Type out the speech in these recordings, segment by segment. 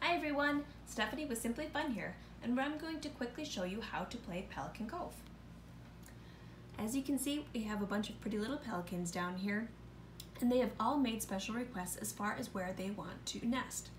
Hi everyone, Stephanie with Simply Fun here, and I'm going to quickly show you how to play Pelican Cove. As you can see, we have a bunch of pretty little pelicans down here, and they have all made special requests as far as where they want to nest.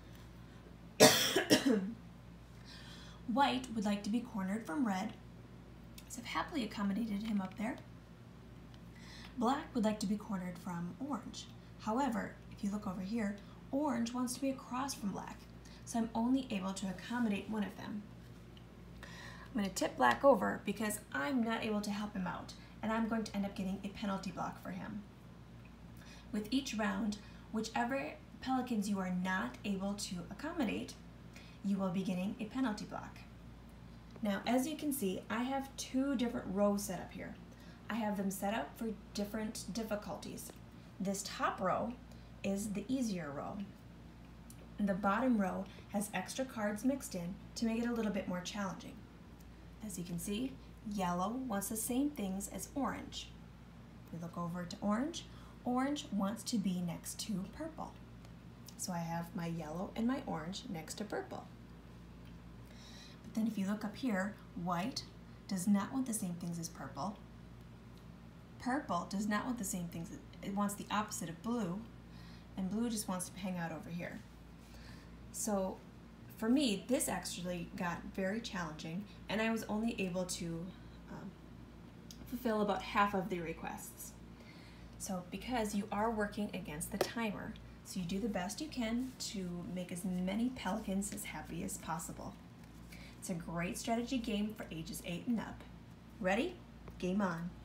White would like to be cornered from red, so I've happily accommodated him up there. Black would like to be cornered from orange. However, if you look over here, orange wants to be across from black, so I'm only able to accommodate one of them. I'm going to tip black over because I'm not able to help him out, and I'm going to end up getting a penalty block for him. With each round, whichever pelicans you are not able to accommodate, you will be getting a penalty block. Now, as you can see, I have two different rows set up here. I have them set up for different difficulties. This top row is the easier row. And the bottom row has extra cards mixed in to make it a little bit more challenging. As you can see, yellow wants the same things as orange. If we look over to orange, orange wants to be next to purple. So I have my yellow and my orange next to purple. But then if you look up here, white does not want the same things as purple. Purple does not want the same things, it wants the opposite of blue, and blue just wants to hang out over here. So for me, this actually got very challenging, and I was only able to fulfill about half of the requests. So because you are working against the timer, so you do the best you can to make as many pelicans as happy as possible. It's a great strategy game for ages 8 and up. Ready? Game on.